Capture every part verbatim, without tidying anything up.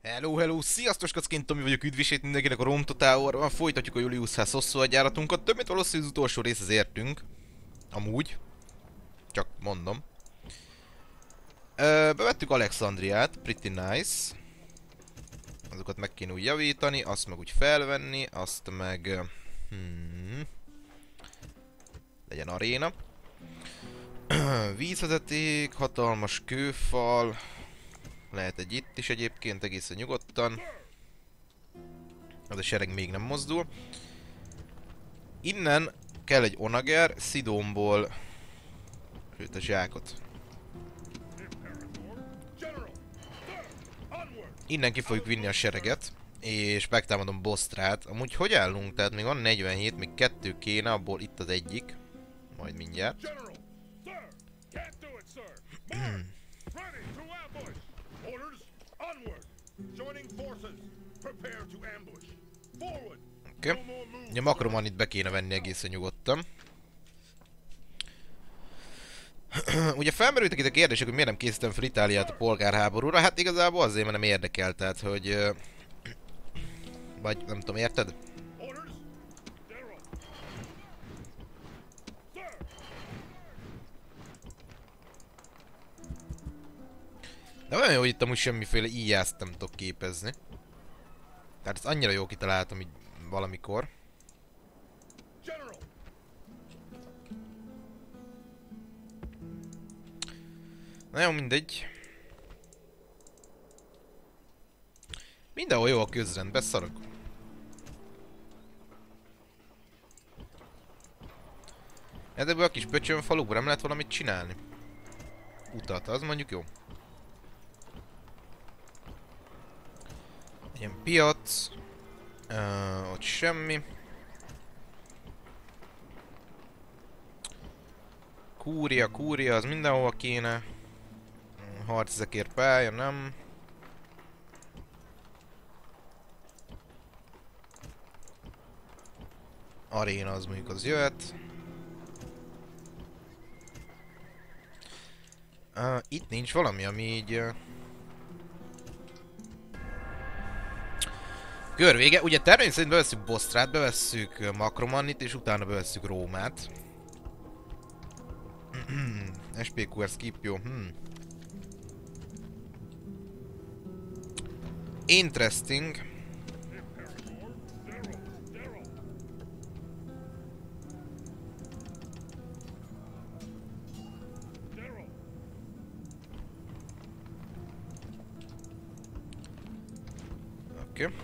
Hello, hello, sziasztok, kacként Tomi vagyok, üdvését mindenkinek a Rome Towerban. Folytatjuk a Julius Ház hosszú agyáratunkat, több mint valószínű az utolsó részhez értünk. Amúgy. Csak mondom. Ö, bevettük Alexandriát, pretty nice. Azokat meg kéne úgy javítani, azt meg úgy felvenni, azt meg... Hmm, legyen aréna. Vízvezeték, hatalmas kőfal. Lehet egy itt is egyébként, egészen nyugodtan. Az a sereg még nem mozdul. Innen kell egy onager, Szidónból... Sőt, a zsákot. Innen ki fogjuk vinni a sereget, és megtámadom Bosztrát. Amúgy hogy állunk? Tehát még van negyvenhét, még kettő kéne, abból itt az egyik. Majd mindjárt. Oké. Okay. Ugye Makromanit be kéne venni egészen nyugodtan. Ugye felmerültek itt a kérdések, hogy miért nem készítem fel Itáliát a polgárháborúra. Hát igazából azért, mert nem érdekel, tehát hogy... Vagy nem tudom, érted? De olyan jó, hogy itt amúgy semmiféle íjást nem tudok képezni. Tehát ezt annyira jó kitaláltam így valamikor. Na jó, mindegy. Mindenhol jó a közrend, beszarok. Ebből a kis pöcsön falukban nem lehet valamit csinálni. Utat, az mondjuk jó. Ilyen piac. Uh, ott semmi. Kúria, kúria, az mindenhova kéne. Harcezekért pálya, nem. Aréna az mondjuk az jöhet. Uh, itt nincs valami, ami így... Uh... Körvége. Ugye termény szerint bevesszük Bosztrát, bevesszük Makromannit, és utána bevesszük Rómát. es pé kú er skip, jó. Hmm. Interesting. Oké. Okay.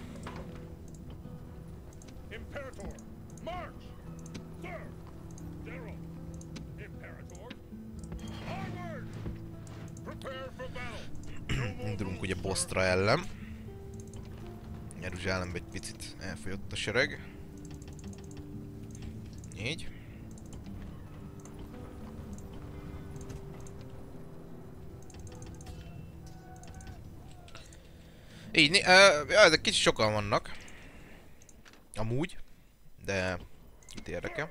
Indulunk ugye Bosztra ellen. Jeruzsálembe egy picit elfogyott a sereg. Így. Így, uh, ja, ezek kicsit sokan vannak. Amúgy. De... Itt érdekel.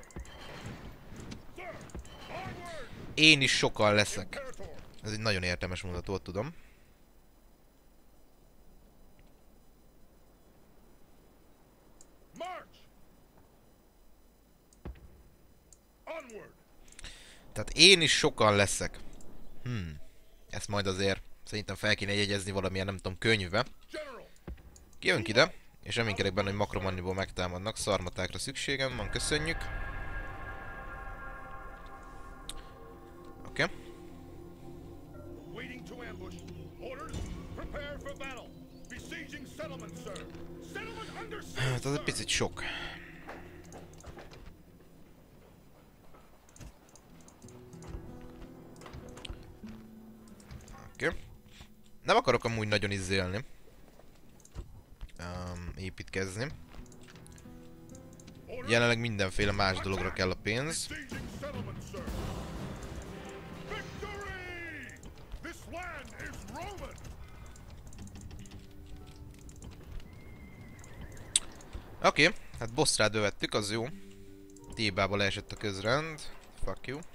Én is sokan leszek. Ez egy nagyon értelmes mondat, tudom. Tehát én is sokan leszek. Hmm. Ezt majd azért szerintem fel kéne jegyezni valamilyen, nem tudom, könyvbe. Kijönk ide, és reménykedek benne, hogy Makromanniból megtámadnak. Szarmatákra szükségem van, köszönjük. Oké. Okay. Hát az egy picit sok. Oké. Okay. Nem akarok amúgy nagyon izzélni. Um, építkezni. Jelenleg mindenféle más dologra kell a pénz. Oké, okay, hát Bosztrát bevettük, az jó. Tébába leesett a közrend. Fuck you.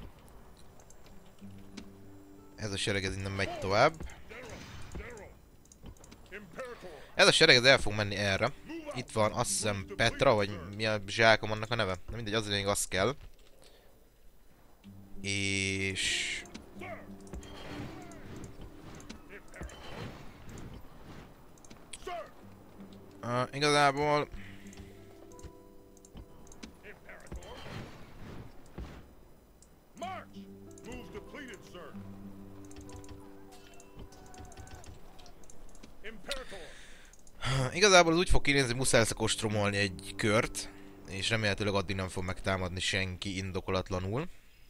Ez a sereg ez innen megy tovább. Ez a sereg ez el fog menni erre. Itt van azt hiszem Petra, vagy mi a zsákom annak a neve? Na mindegy, az lényeg, az kell. És... Uh, igazából... Igazából az úgy fog kinézni, muszáj lesz kostromolni egy kört, és remélhetőleg addig nem fog megtámadni senki indokolatlanul.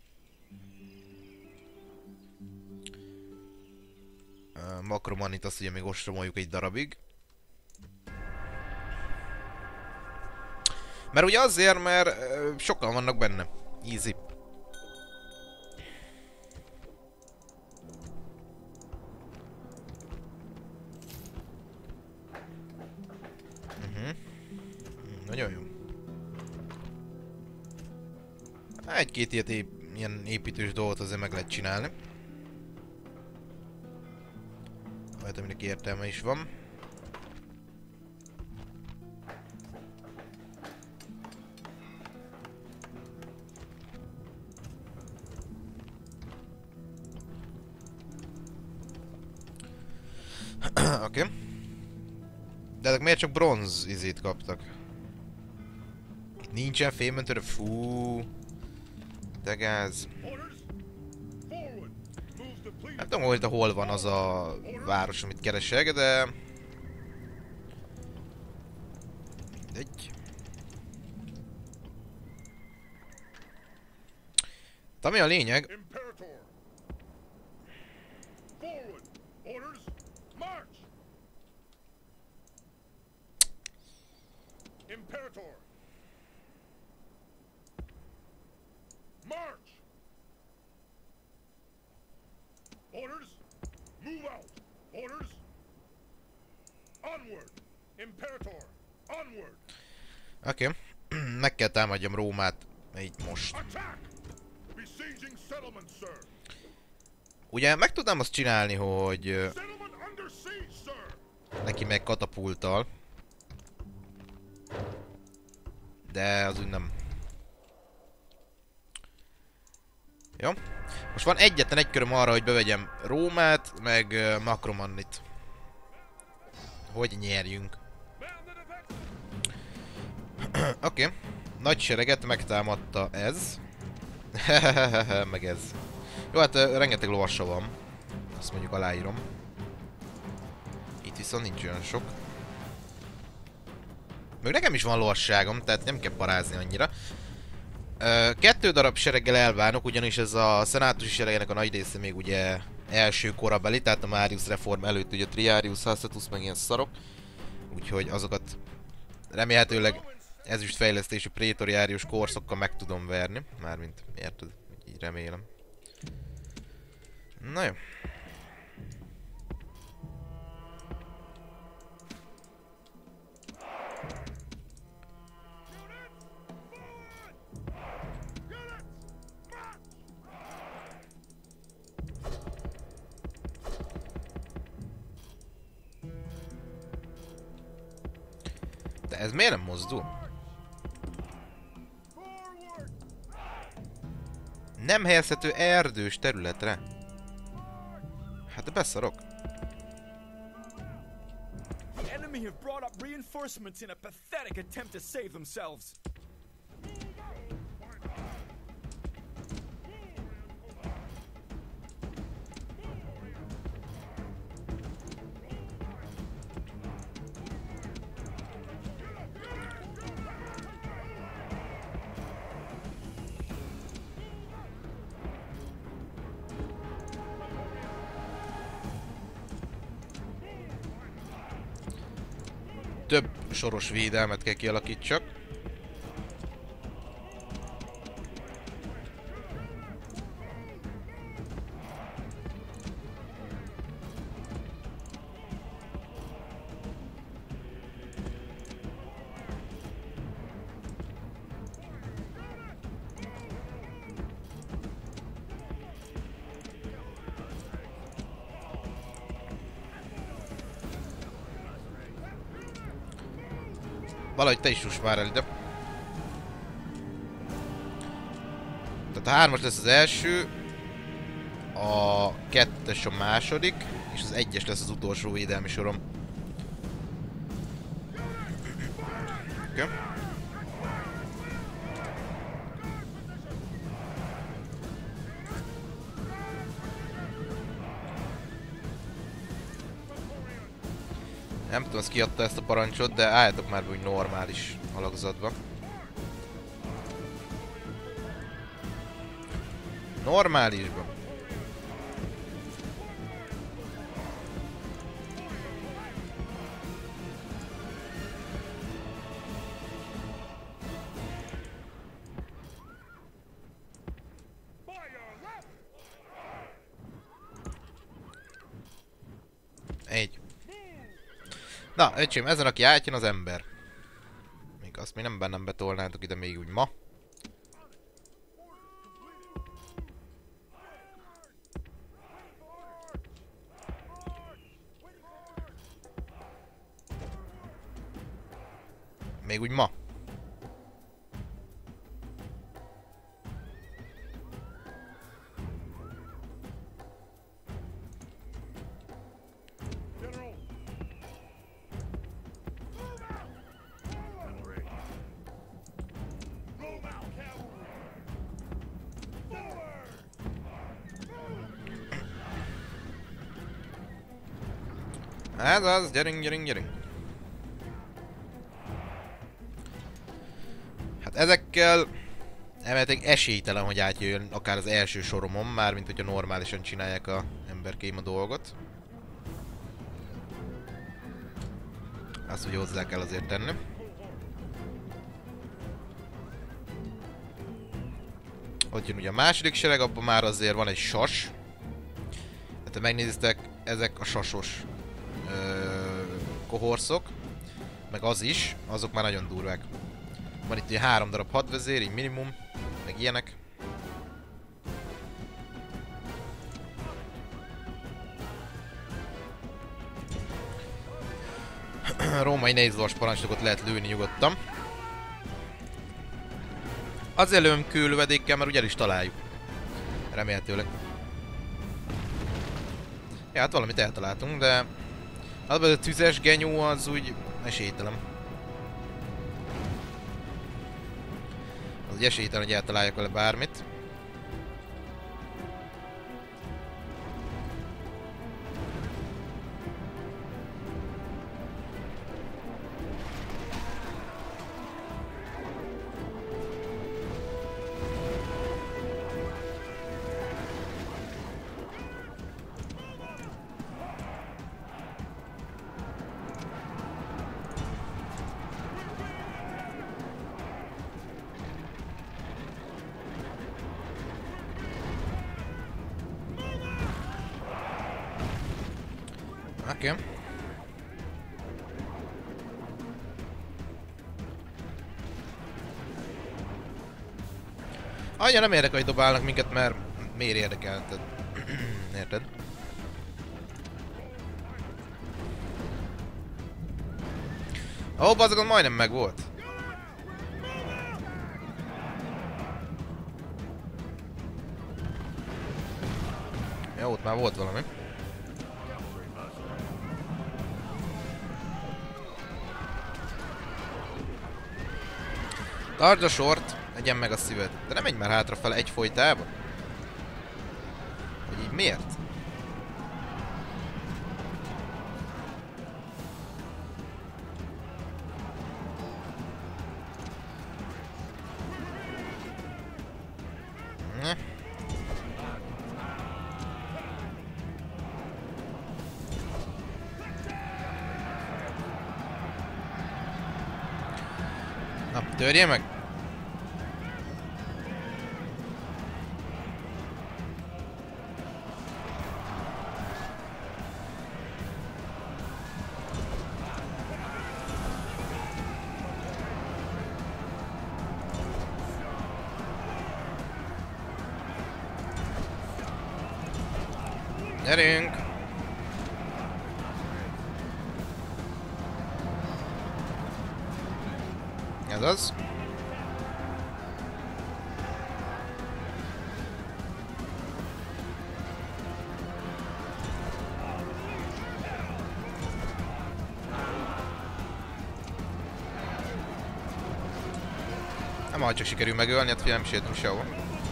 Uh, Makromanit azt ugye még ostromoljuk egy darabig. Mert ugye azért, mert uh, sokan vannak benne. Easy. Nagyon jó. Egy-két ilyet ép ilyen építős dolgot azért meg lehet csinálni. Majd aminek értelme is van. Oké. Okay. De ezek miért csak bronz izét kaptak? Nincsen félmentőre, fú. De gáz. Nem tudom, hogy hol van az a város, amit keresek, de... Mindegy. De ami a lényeg... Orders, move out. Orders, onward. Imperator, onward. Oké. Okay. Meg kell támadjam Rómát így most. Besieging settlement, sir. Ugye meg tudnám azt csinálni, hogy Settlement under siege, sir. neki meg katapulttal. De az úgy nem. Jó. Most van egyetlen egy köröm arra, hogy bevegyem Rómát, meg uh, Makromannit. Hogy nyerjünk. Oké. Okay. Nagy sereget megtámadta ez. Meg ez. Jó, hát uh, rengeteg lovasa van. Azt mondjuk aláírom. Itt viszont nincs olyan sok. Még nekem is van lovasságom, tehát nem kell parázni annyira. Uh, kettő darab sereggel elválnak, ugyanis ez a szenátusi seregnek a nagy része még ugye első korabeli, tehát a Marius reform előtt ugye Triarius, Hastatus meg ilyen szarok. Úgyhogy azokat remélhetőleg ezüstfejlesztésű prétoriárius korszokkal meg tudom verni. Mármint, érted? Így remélem. Na jó. De ez miért nem mozdul? Nem helyezhető erdős területre. Hát de beszarok. The enemy have brought up reinforcements in a pathetic attempt to save themselves. Több soros védelmet kell kialakítsak. Valahogy te is juss már el ide. Tehát a hármas lesz az első, a kettes a második, és az egyes lesz az utolsó védelmi sorom. Okay. Nem tudom, az kiadta ezt a parancsot, de álljatok már be úgy normális alakzatba. Normálisba. Egy. Na, öcsém, ezen aki átjön az ember. Még azt még nem bennem betolnátok ide még úgy ma. Még úgy ma. Ez az, gyerünk, gyerünk, gyerünk. Hát ezekkel elméletileg esélytelen, hogy átjöjjön akár az első soromon, már mint hogyha normálisan csinálják a emberkéim a dolgot. Azt ugye hozzá kell azért tenni. Ott jön ugye a második sereg, abban már azért van egy sas. Hát ha megnézitek, ezek a sasos ö, kohorszok. Meg az is, azok már nagyon durvák. Van itt ugye három darab hadvezér, így minimum, meg ilyenek. Római nehézlovas parancsnokot lehet lőni nyugodtan. Azért lőm kőlövedékkel, mert ugye el is találjuk. Remélhetőleg. Ja, hát valamit eltaláltunk, de... az a tüzes genyó az úgy esélytelen. Az úgy esélytelen, hogy eltaláljak vele bármit. Oké. Okay. Anya, nem érdekel, hogy dobálnak minket, mert miért érdekel? Érted? Ó, oh, bazzagon majdnem meg volt. Jó, ott már volt valami. Tartsd a sort, legyen meg a szíved. De nem menj már hátrafele egyfolytában. Hogy így miért? Ne. Na, törje meg! Gyerünk! Ez az. Nem majd csak sikerül megölni, hát figyelj, nem sétünk sehol.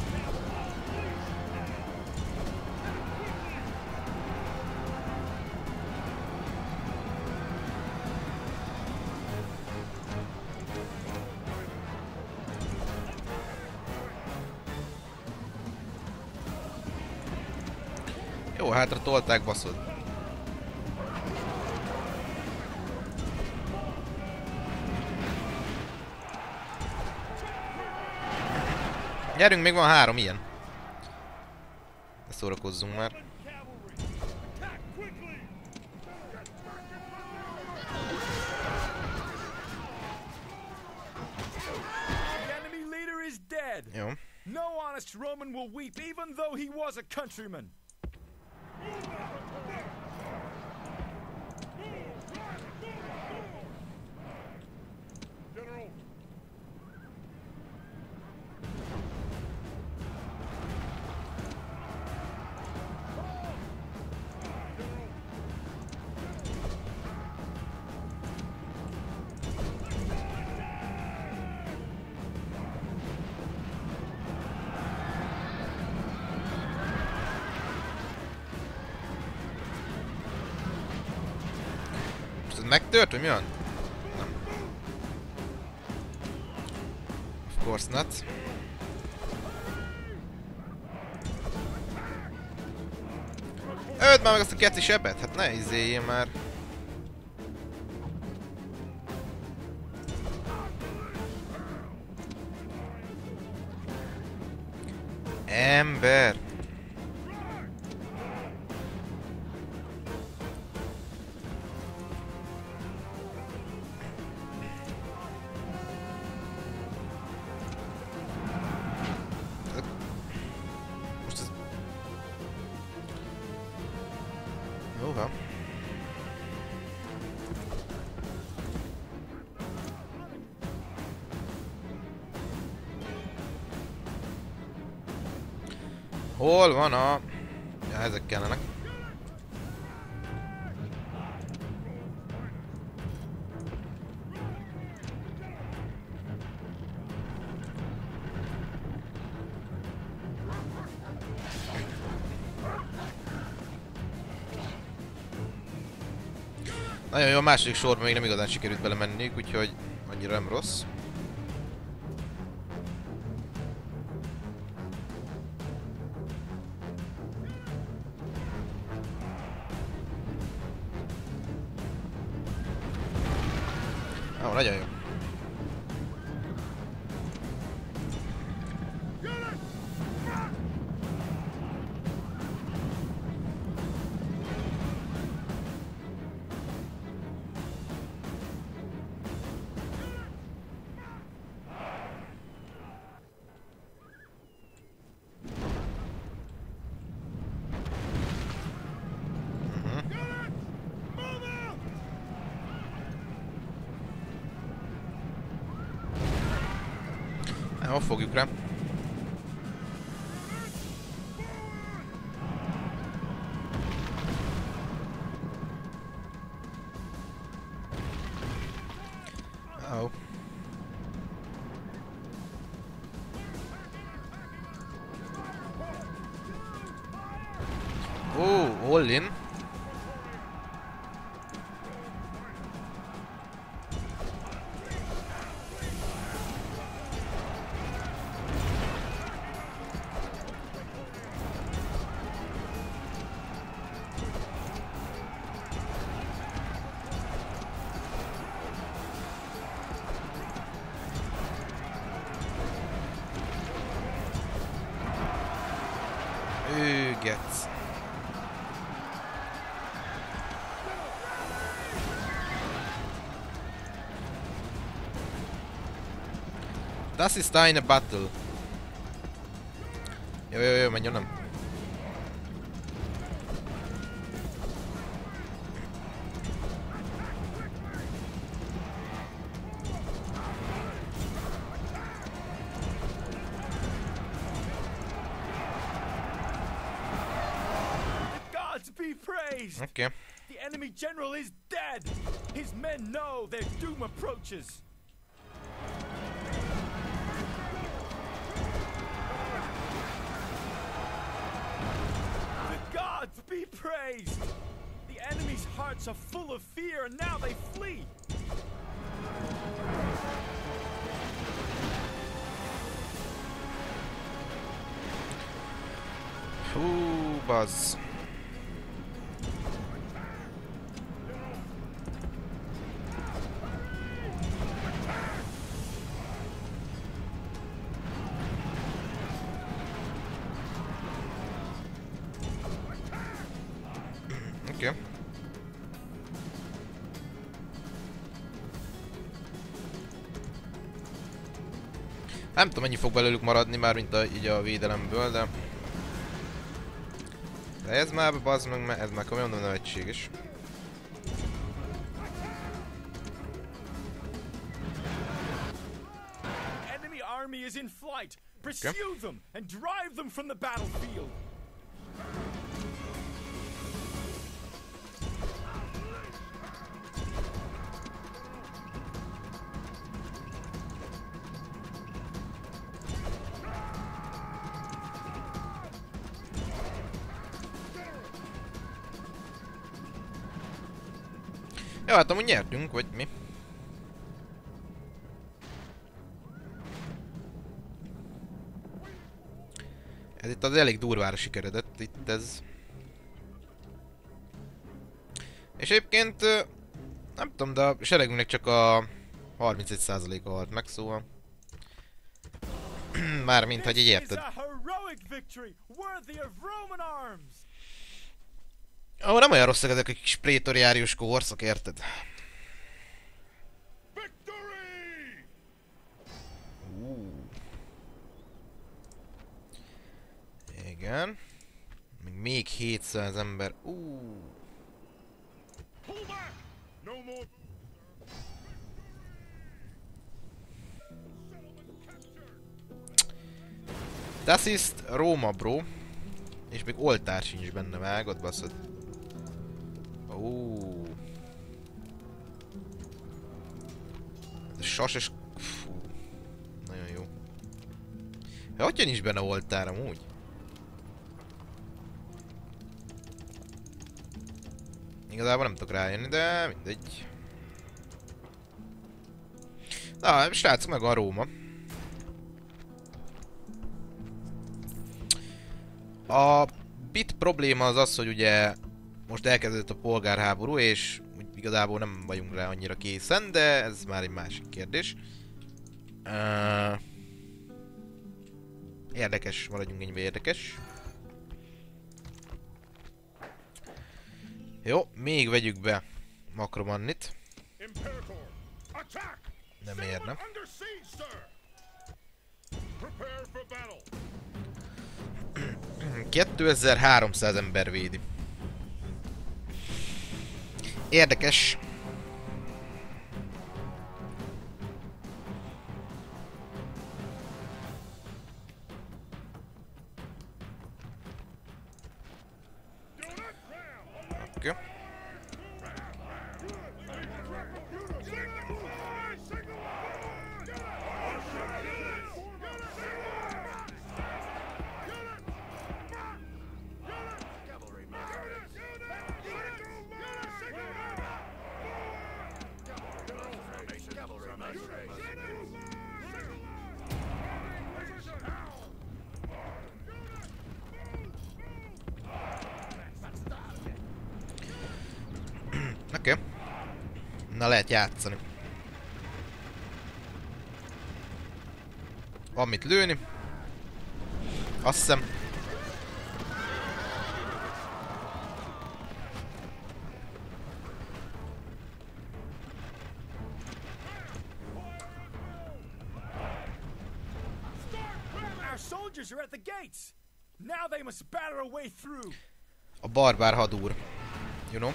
Jó, hátra tolták, baszod. Gyerünk, még van három ilyen. Ne szórakozzunk már. Jó. No honest Roman will weep even though he was a countryman. General, Most ez megtört, vagy mi van? Nem. Of course not. Öld már meg azt a keci sebet! Hát ne izéljél már! Ember! Most ez... Jó van. Hol van a... Ja, ezek kellenek. Nagyon jó, a második sorban még nem igazán sikerült belemenniük, úgyhogy annyira nem rossz. Ó, nagyon jó. Hol fogjuk rá? Oh. Oh, all in. Üget. Das ist eine Battle. Jó, jó, jó, menj onnan. be praised. Oké. Okay. The enemy general is dead. His men know their doom approaches. The gods be praised. The enemy's hearts are full of fear and now they flee. Hú, bazz. Oké. Okay. Nem tudom, mennyi fog belőlük maradni már, mint a, így a védelemből, de... De ez már, bazd meg, ez már komolyan mondom nevetséges. Enemy army is in flight. Pursue okay. them and drive them from the battlefield. Jó, hát amúgy nyertünk, vagy mi? Ez itt az elég durvára sikeredett, itt ez. És egyébként, nem tudom, de a seregünknek csak a harmincegy százaléka halt meg, szóval... Mármint, hogy így érted. Ó, nem olyan rosszak ezek a kis prétoriárius korszak, érted? Uh. Igen. Még, még hétszáz ember. Uh. Das ist Róma, bro. És még oltár sincs benne, vágod, baszod. Ó. Ez sas és... Fú. Nagyon jó. Ja, hogyha nincs benne oltár amúgy? Igazából nem tudok rájönni, de mindegy. Na, srácok, meg a Róma. A bit probléma az az, hogy ugye most elkezdődött a polgárháború, és igazából nem vagyunk rá annyira készen, de ez már egy másik kérdés. Uh, érdekes, maradjunk ennyibe érdekes. Jó, még vegyük be Makromannit. Nem érne. kétezer-háromszáz ember védi. Érdekes. Okay. Oké. Okay. Na, lehet játszani. Van mit lőni. Azt hiszem. A barbár hadúr. You know?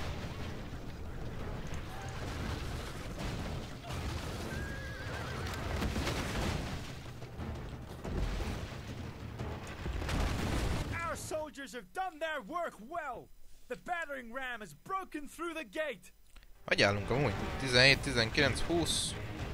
Have done their work well. The battering ram has broken through the gate. Hogy állunk amúgy? tizenhét, tizenkilenc, húsz.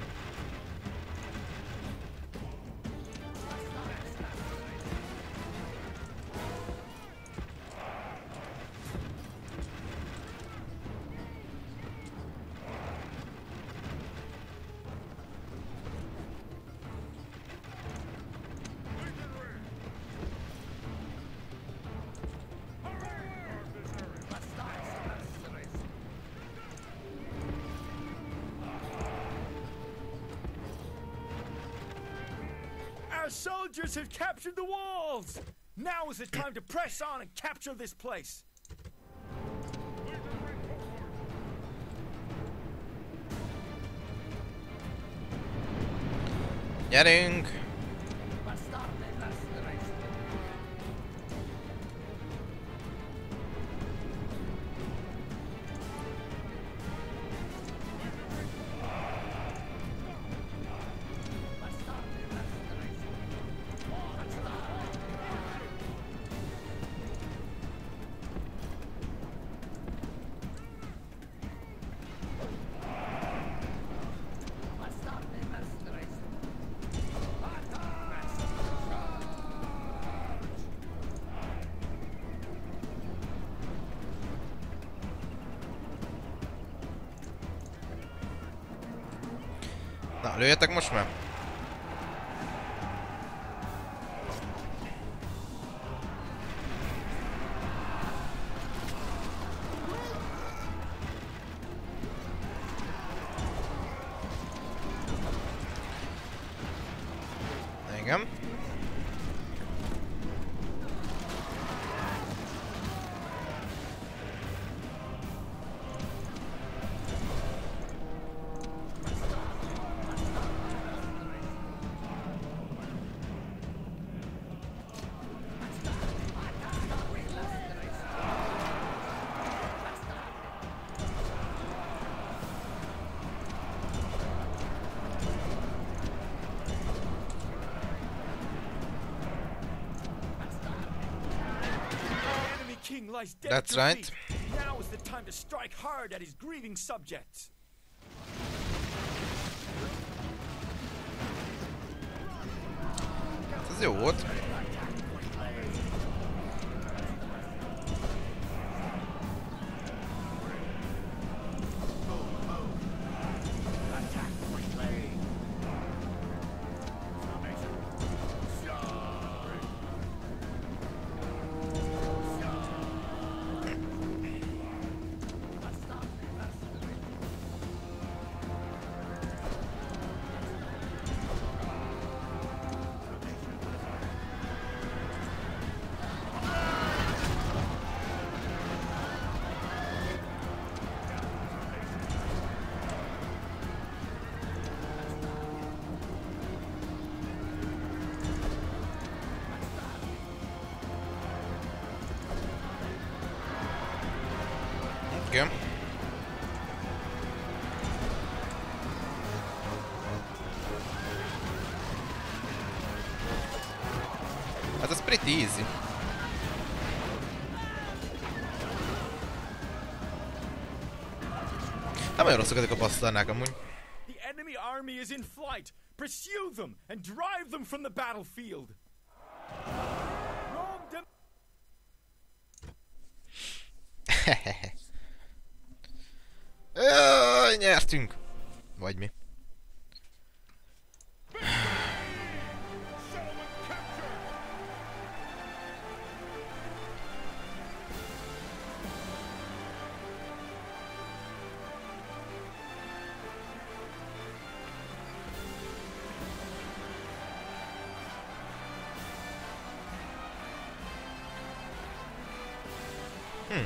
Our soldiers have captured the walls. Now is the time to press on and capture this place. Gyerünk! Na, lőjetek most már! Igen. King lies dead That's at your right. feet. Now is the time to strike hard at his grieving subjects. Ez jó volt. Igen. Hát ez pretty easy. Nem olyan rosszak ezek a basztárnák amúgy. The enemy army is in flight. Pursue them and drive them from the battlefield. Rome dem- Jaj, nyertünk! Vagy mi? Hmm.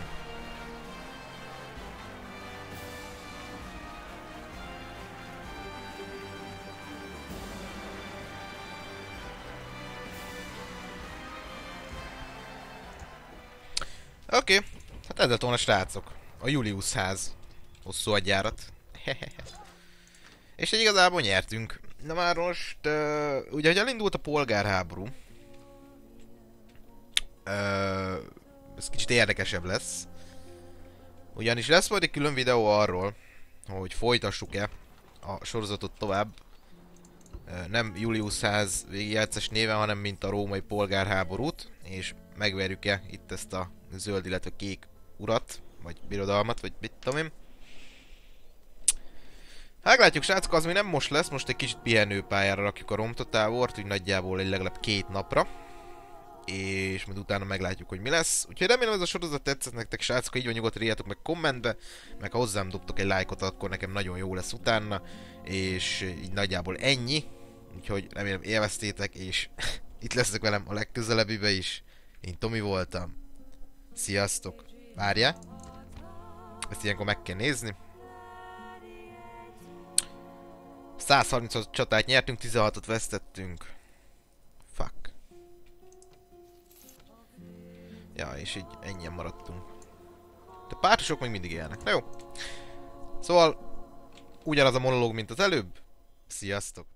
Oké, okay. Hát ez lett volna, srácok. A Julius ház. Hosszú agyjárat. És egy igazából nyertünk. Na már most, uh, ugye, hogy elindult a polgárháború. Uh, ez kicsit érdekesebb lesz. Ugyanis lesz majd egy külön videó arról, hogy folytassuk-e a sorozatot tovább. Nem Julius ház végigjátszás néven, hanem mint a római polgárháborút, és megverjük-e itt ezt a zöld, illetve kék urat, vagy birodalmat, vagy mit tudom én. Meglátjuk, srácok, az még nem most lesz, most egy kicsit pihenőpályára rakjuk a romtotávort, úgy nagyjából egy legalább két napra. És majd utána meglátjuk, hogy mi lesz. Úgyhogy remélem ez a sorozat tetszett nektek, srácok, így van, nyugodtan írjátok meg kommentbe, meg ha hozzám dobtok egy lájkot, akkor nekem nagyon jó lesz utána. És így nagyjából ennyi. Úgyhogy remélem élveztétek, és itt lesznek velem a legközelebbibe is. Én Tomi voltam. Sziasztok! Várjál! Ezt ilyenkor meg kell nézni. száz harminchat csatát nyertünk, tizenhatot vesztettünk. Fuck. Ja, és így ennyien maradtunk. De pártosok még mindig élnek. Na jó. Szóval ugyanaz a monológ, mint az előbb. Sziasztok!